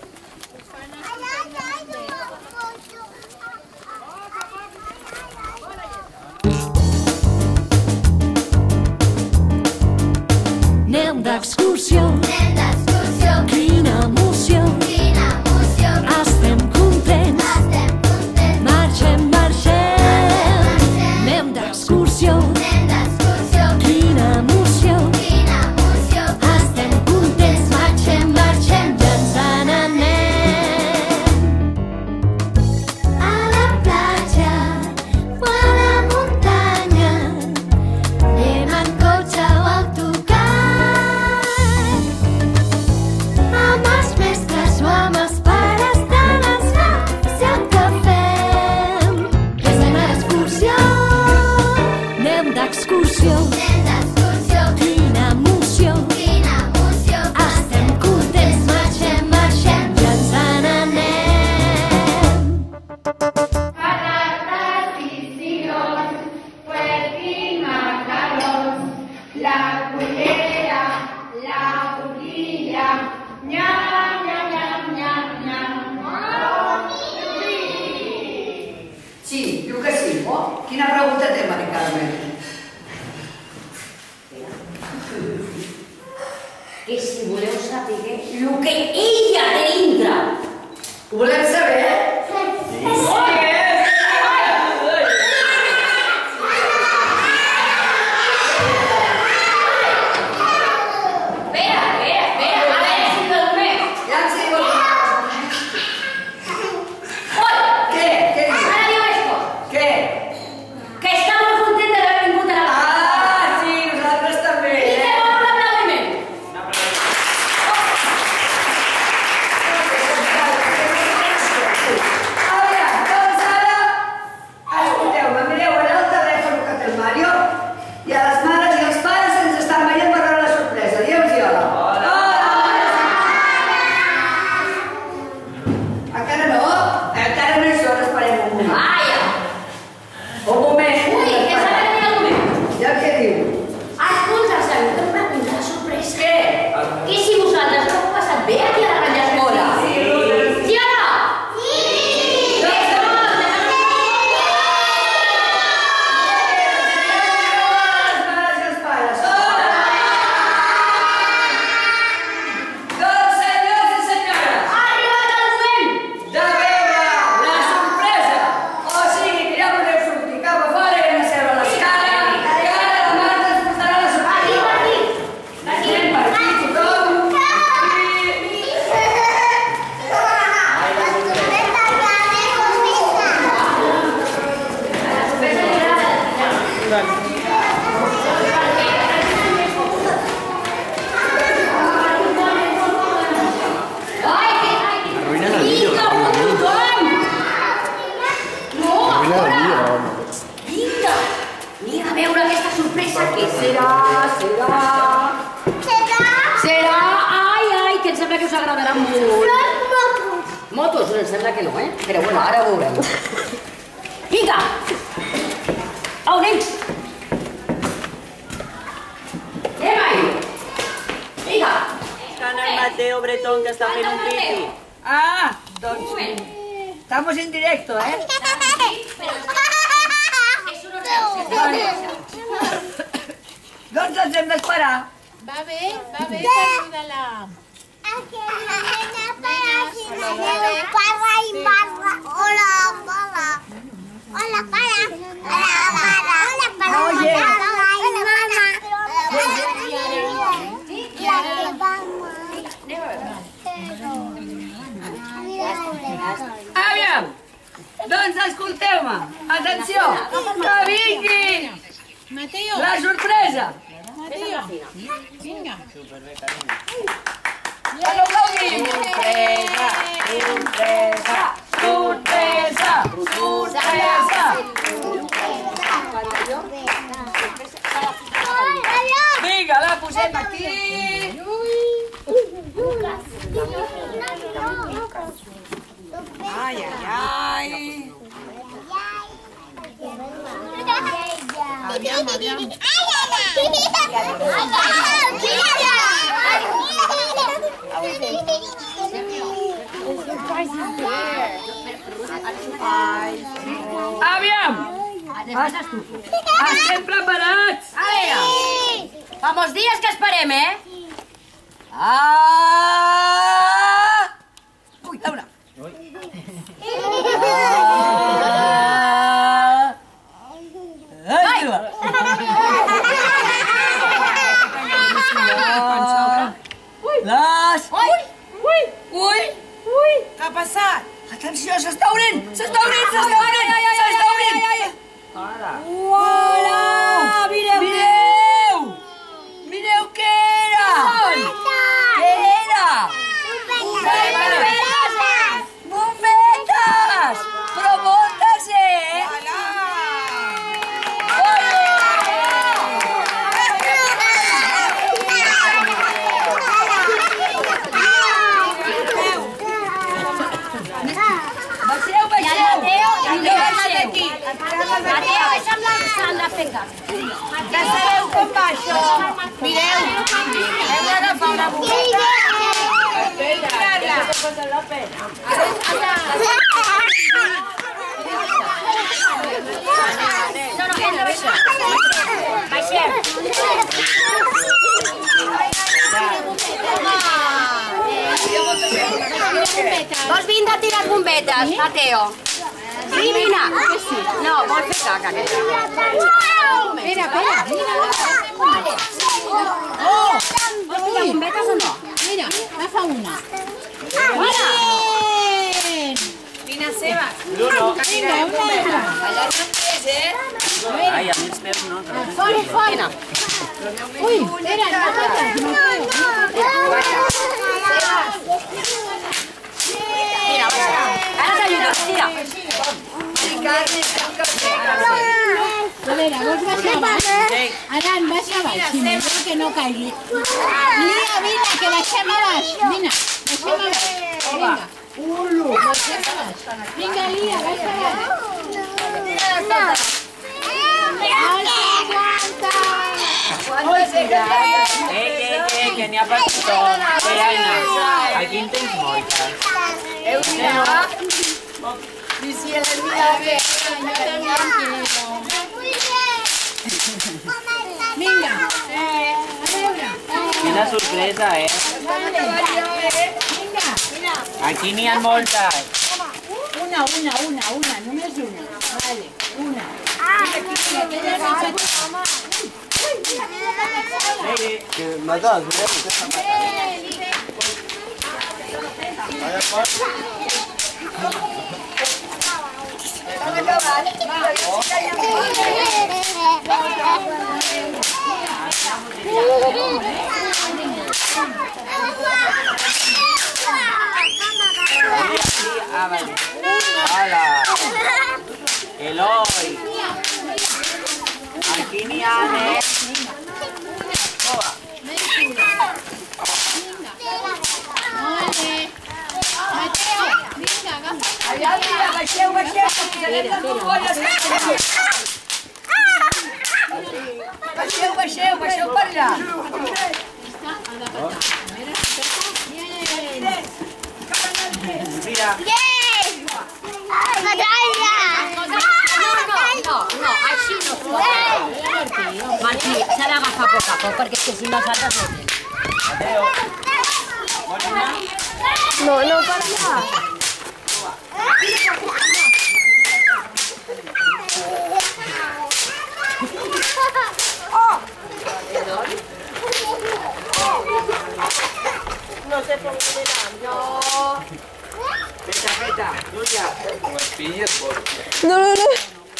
Anem d'excursió, quina emoció, estem contents, marxem, marxem. Anem d'excursió, quina emoció, estem contents, marxem, marxem, ja ens n'anem. A la platja o a la muntanya, anem en cotxe o autocar. Amb els mestres o amb els pares de l'escola, el que fem és anar d'excursió. Anem d'excursió, quina emoció, estem contents, marxem, marxem, ja ens n'anem. La cullera, la burrilla, ñam, ñam, ñam, ñam, ñam. Sí, diu que sí. Oh, quina pregunta té, Mari Carmen? Que si voleu saber el que ella té dintre. Ho volem saber? Espera, espera, espera, a veure si veus més. Ja ens diu. Oi! Què? Què diu? Ara diu esto. Què? Que està molt content d'haver vingut a la casa. Ah, sí, nosaltres també. I eh? fem un aplaudiment. A veure, doncs ara, escolteu-me, mireu allà el telèfon que té el Mario i a les mares i els pares ens estan veient per veure la sorpresa. Digueu-los hola. Hola. Encara no? Encara no hi són, esperem un moment. Vaja. Un moment. Ui, que s'ha de venir el moment. Ja què diu? Escolta, sabeu que m'ha vingut una sorpresa? Què? Que si vosaltres no heu passat bé aquí a la Granja Escola? Sí. Sí o no? Sí. Les mares i els pares. Hola! Doncs, senyors i senyores, Ha arribat el moment. de veure la sorpresa. O sigui, que ja podeu sortir cap a fora i anem a seure a l'escala, que ara la Marta ens portarà la sorpresa. Per aquí, per aquí. Anem per aquí, tothom. Ai, que... ai, que... Arruïnen el vídeo. Vinga, tothom! No, Arruïnen el fora! vídeo. home. Vinga! Vinga a veure aquesta sorpresa. Què serà? Serà? Serà? Ai, ai, que em sembla que us agradarà molt. Motos, em sembla que no, eh? Però bueno, ara ho veurem. Vinga! Au, nens! Anem-hi! Vinga! Buscant el Mateo Bretón, que està fent un pipi. Ah, doncs estamos en directo, eh? És una urgència. Doncs ens hem d'esperar. Va bé, va bé, saluda-la. Aviam, doncs escolteu-me, atenció, que vingui Mateo, la sorpresa. Mateo, vinga. Que no aplaudim. Sorpresa, sorpresa, sorpresa, sorpresa. Vinga, la posem aquí. Ai, ai, ai. Aviam, aviam. Aviam! Estem preparats! A veure, fa molts dies que esperem, eh? Ah! Ui, Laura! Ah! Ai! Les... Ui! Ui! Ui! Ui! Què ha passat? Atenció, s'està obrint! S'està obrint! S'està obrint! S'està obrint! Uala! Mireu! Mireu! Mireu què era! Què era? Bombetes! Bombetes! Però moltes, eh? Baixeu, baixeu! Mateo, és amb la Sandra fent cas. Ja sabeu com va això? Mireu! Hem d'agafar una bombeta. Espera, que cosa la pena. No, no, hem de baixar. Baixem. Vols vindre a tirar bombetes, Mateo? Sí, vine. No, vols fer caca, aquesta. Espera, espera, mira, Oh! Vols tirar bombetes o no? mira, agafa una. Mira! Vine, Sebas. Bruno. Vinga, una altra. Allà no és, eh? Ai, a mi els peus no. Fora, fora. Ui, espera, no pates, no creu. Mira, baixa. Ara t'ajudo, tira. A veure, vols baixar baix? Aran, baixa baix, si no vol que no caigui. Lia, vine, que baixem a baix. Vine, baixem a baix. Vinga. Baixem a baix. Vinga, Lia, baixa a baix. Aguanta! Ei, ei, ei, que n'hi ha per tothom. Ei, Aina, aquí en tens moltes. Heu mirat? I si el mira bé. Vinga, a veure. Quina sorpresa, eh? Vinga, Aquí n'hi ha moltes. una, una, una, una, només una. Vale, una. Ei, ei. Ah, vale. Hola. Eloi. Aquí n'hi ha, eh? Ole. Mateo, vinga, agafa. Allà, mira, baixeu, baixeu, que posarem les bombolles. Baixeu, baixeu, baixeu per allà. Mira. No, no, no, no, així no es pot. Martí, s'ha d'agafar a poc a poc, perquè és que si no saltes no tens. Adéu. Vols anar? No, no, per allà. No se pongan no. Feta, feta, Júlia. No, no, no.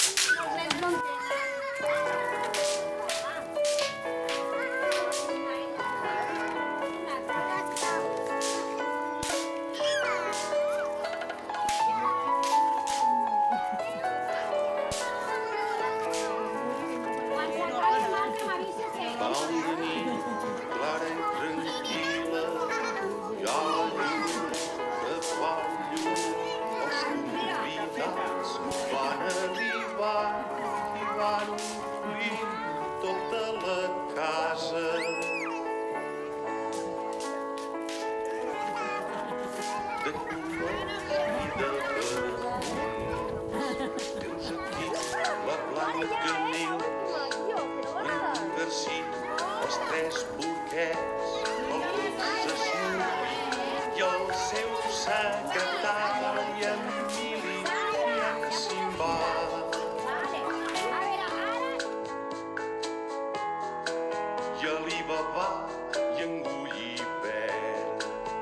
Clara e tranquila, já de trabalho aos de colors i de perfums. Tens aquí la blanca nil, l'engarcit, els tres porquets, el possessiu i el seu secretari Emili i en Simba. I Alibaba i en Gulliver.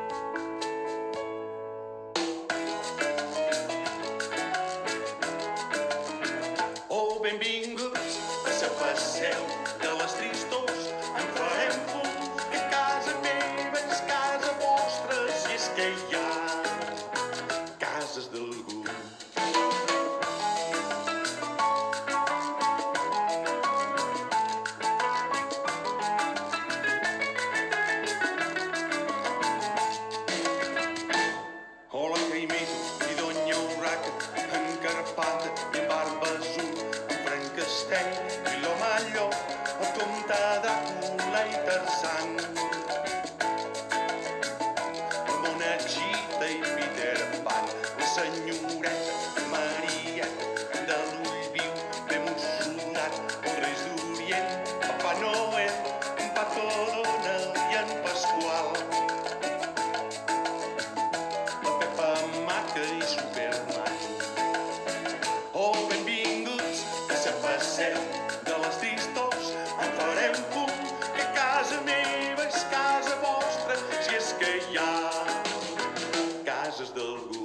Oh, benvinguts a sa passeu de les tristors. En farem fum, que casa meva és casa vostra, si és que hi ha cases d'algú. Hola, Caimito i Doña Urraca, encarpata i en barba azul, en Francastell i l'Omalló, el comte Dràcula i Tarzan, el Monachita i Peter Pan, la senyoreta Marieta de l'Ull Viu, fem un soldat, els Reis d'Orient, Papa Noel, en Pato Donald i en Pasqual, Maca i Superman. Oh, benvinguts a sa passeu de les tristors. En farem fum, que casa meva és casa vostra, si és que hi ha cases d'algú.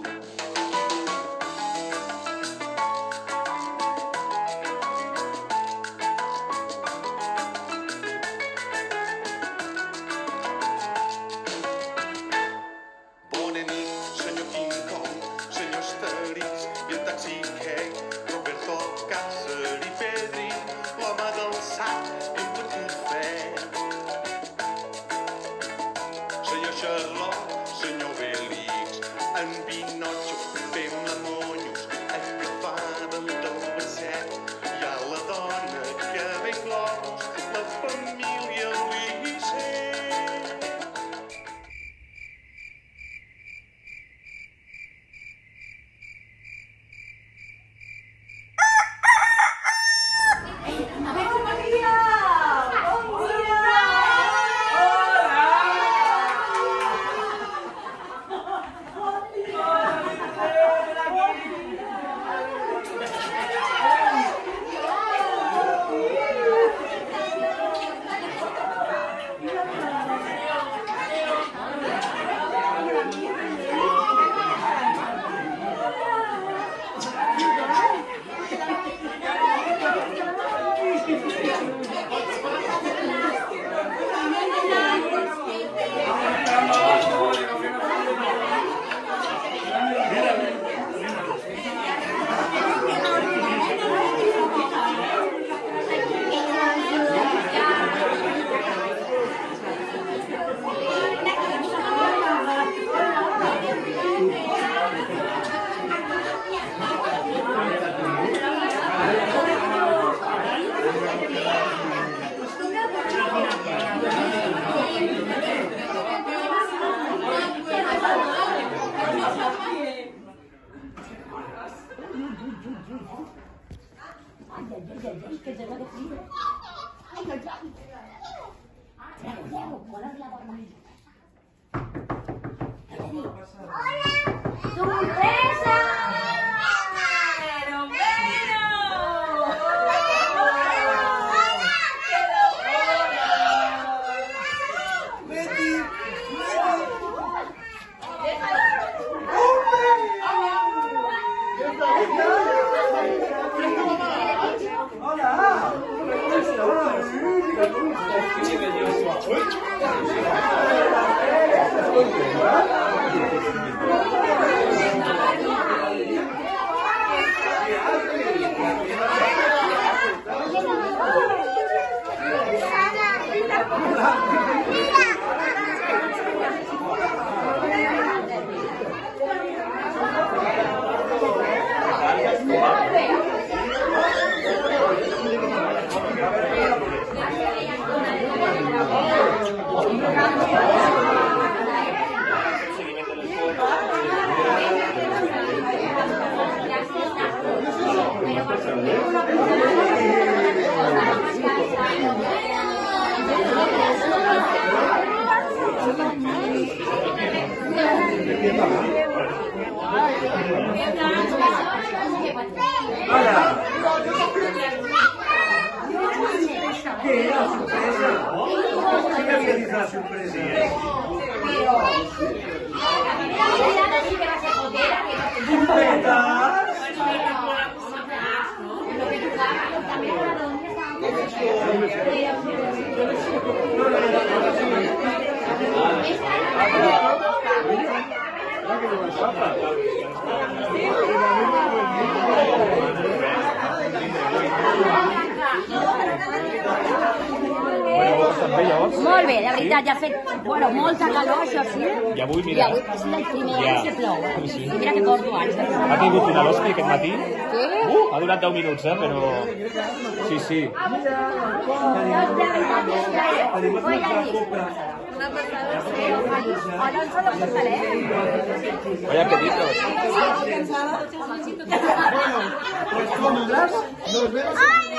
Bona nit, senyor King Kong, senyor Asterix i el taxi Keg, Roberto Càcer i Pedrin, l'home del sac i el patufet. Senyor Sherlock, senyor Bélix, en Pinotxo, fem la monyos, el que fa del del Basset. Hi ha la dona que ve globus, la família Luiset. ¡Sorpresa! ¡Pero Hola. una sorpresilla. Molt bé, de veritat, ja ha fet bueno, molta calor, això sí. I avui, I mira... avui és el primer Ja. any que plou, eh? Sí. I mira que porto anys. Ha caigut una losca aquest matí. Sí? Uh, ha durat deu minuts, eh, però... Sí, sí. Vaya peditos. ¡Ay!